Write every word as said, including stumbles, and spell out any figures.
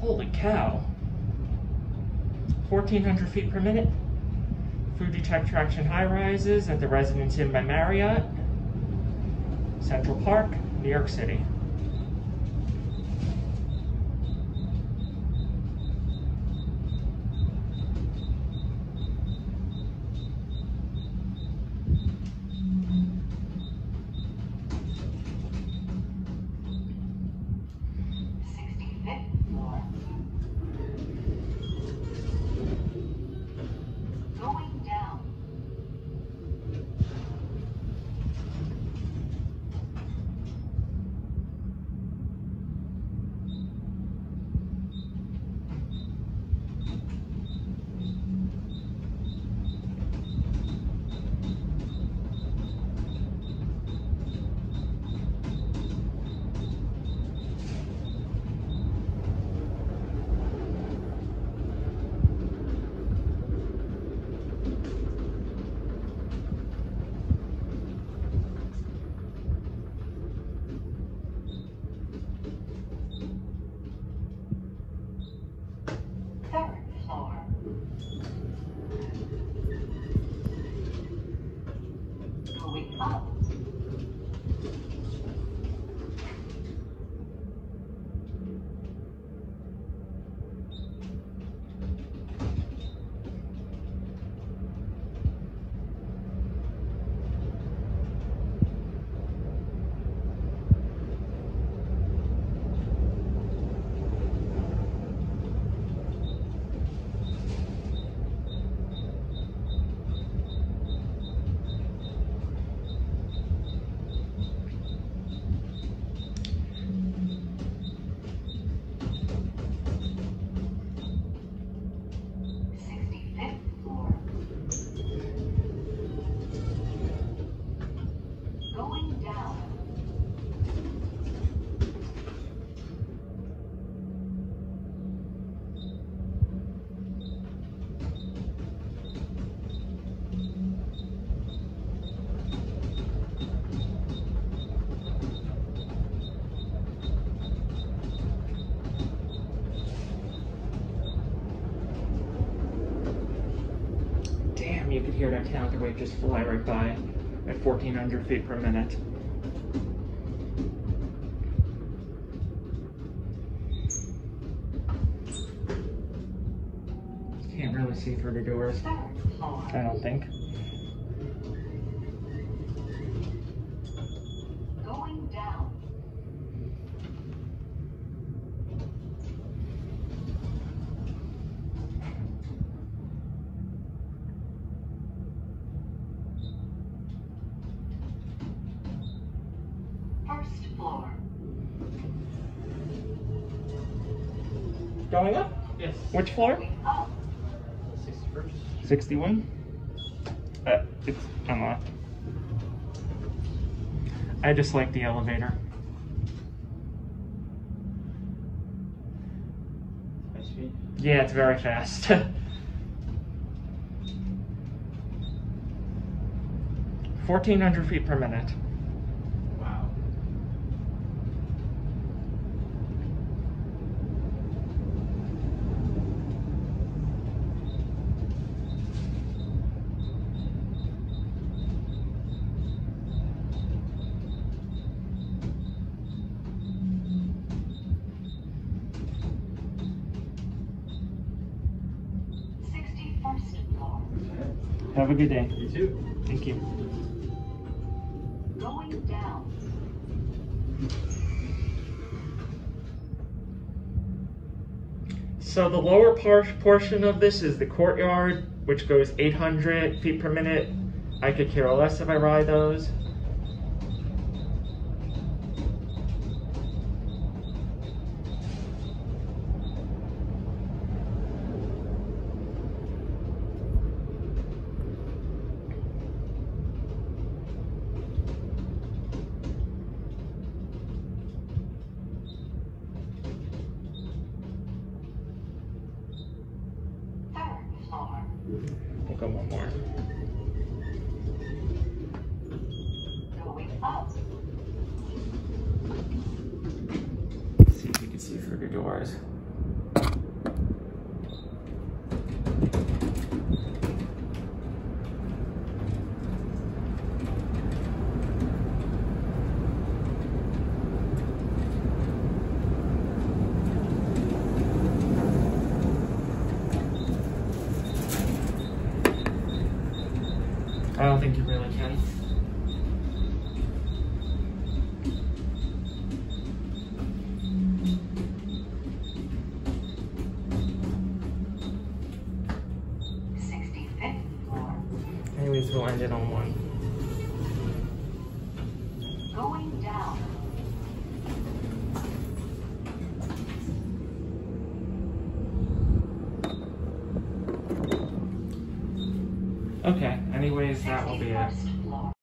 Holy cow. fourteen hundred feet per minute. Fujitec traction high rises at the Residence Inn by Marriott, Central Park, New York City. You could hear that counterweight just fly right by at fourteen hundred feet per minute. Can't really see through the doors, I don't think. Going down. First floor. Going up? Yes. Which floor? Up. sixty-first. sixty-one? Uh, it's unlocked. I just like the elevator. High speed. Yeah, it's very fast. fourteen hundred feet per minute. Wow. sixty-first floor. Have a good day. You too. Thank you. Going down. So the lower par portion of this is the courtyard, which goes eight hundred feet per minute. I could care less if I ride those. Third floor. We'll go one more. Going up. Let's see if you can see through the doors. I don't think you really can. sixty-fifth floor. Anyways, we'll end it on one. Going down. Okay, anyways, that will be it. sixty-first floor.